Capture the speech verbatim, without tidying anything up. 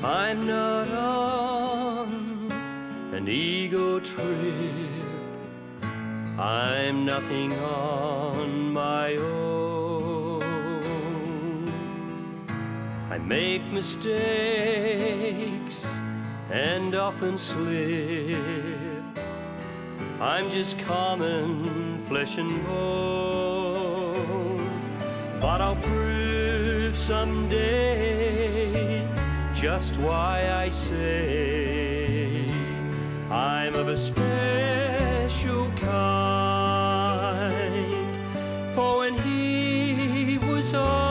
I'm not on an ego trip. I'm nothing on my own. I make mistakes and often slip. I'm just common flesh and bone. But I'll prove someday just why I say I'm of a special kind. For when he was all